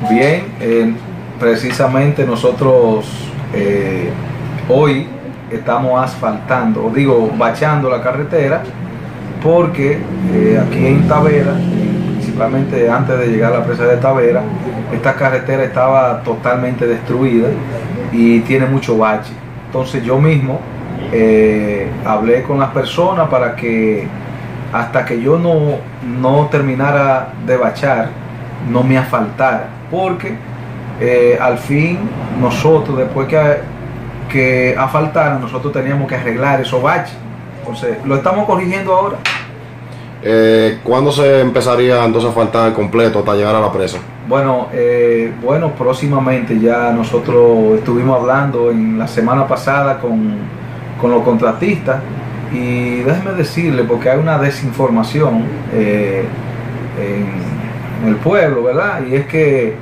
Bien, precisamente nosotros hoy estamos asfaltando, o digo, bachando la carretera, porque aquí en Tavera, principalmente antes de llegar a la presa de Tavera, esta carretera estaba totalmente destruida y tiene mucho bache. Entonces yo mismo hablé con las personas para que hasta que yo no terminara de bachar, no me asfaltara, porque al fin nosotros, después que asfaltara, nosotros teníamos que arreglar esos baches. Entonces lo estamos corrigiendo ahora. ¿Cuándo se empezaría entonces a asfaltar completo hasta llegar a la presa? Bueno, próximamente. Ya nosotros estuvimos hablando en la semana pasada con los contratistas, y déjeme decirle, porque hay una desinformación en el pueblo, ¿verdad? Y es que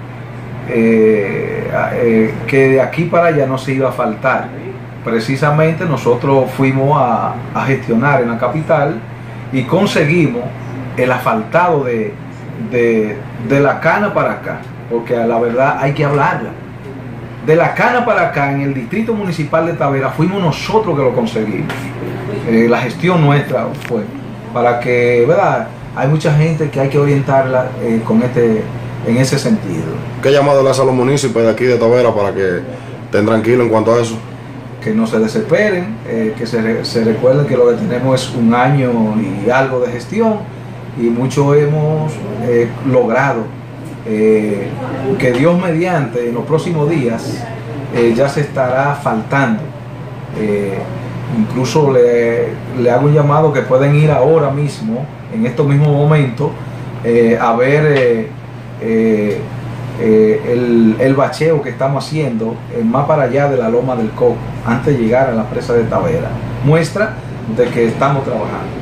de aquí para allá no se iba a asfaltar. Precisamente nosotros fuimos a gestionar en la capital y conseguimos el asfaltado de la Cana para acá, porque a la verdad hay que hablarla. De la Cana para acá, en el distrito municipal de Tavera, fuimos nosotros que lo conseguimos. La gestión nuestra fue, para que, ¿verdad? Hay mucha gente que hay que orientarla en ese sentido. ¿Qué llamado le hace a los municipios de aquí de Tavera para que estén tranquilos en cuanto a eso? Que no se desesperen, que se recuerden que lo que tenemos es un año y algo de gestión, y mucho hemos logrado. Que Dios mediante, en los próximos días ya se estará asfaltando. Incluso le hago un llamado que pueden ir ahora mismo, en estos mismos momentos, a ver el bacheo que estamos haciendo más para allá de la Loma del Coco, antes de llegar a la presa de Tavera. Muestra de que estamos trabajando.